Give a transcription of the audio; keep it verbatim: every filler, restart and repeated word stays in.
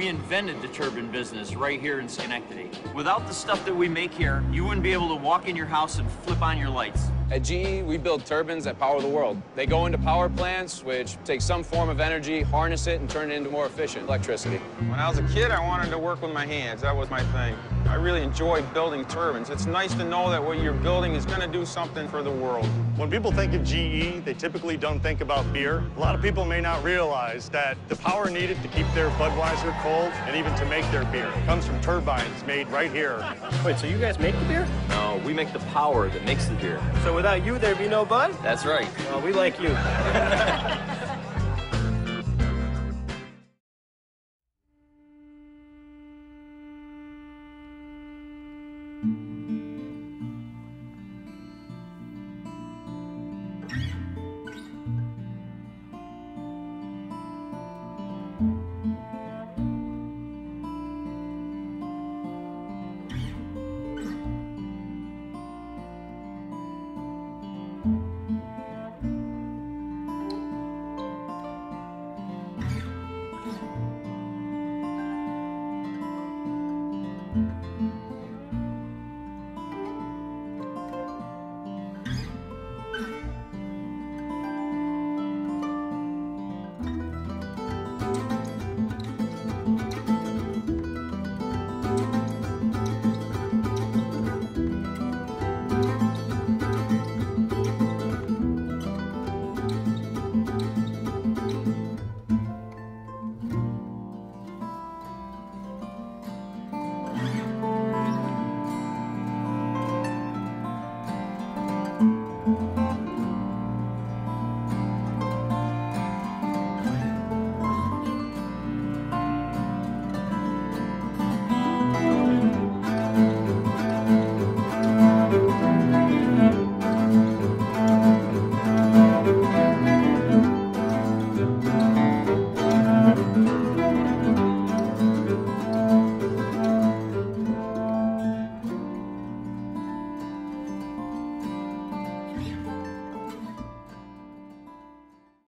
We invented the turbine business right here in Schenectady. Without the stuff that we make here, you wouldn't be able to walk in your house and flip on your lights. At G E, we build turbines that power the world. They go into power plants, which take some form of energy, harness it, and turn it into more efficient electricity. When I was a kid, I wanted to work with my hands. That was my thing. I really enjoy building turbines. It's nice to know that what you're building is going to do something for the world. When people think of G E, they typically don't think about beer. A lot of people may not realize that the power needed to keep their Budweiser cold and even to make their beer comes from turbines made right here. Wait, so you guys make the beer? No, we make the power that makes the beer. So without you, there'd be no Bud? That's right. Well, we like you.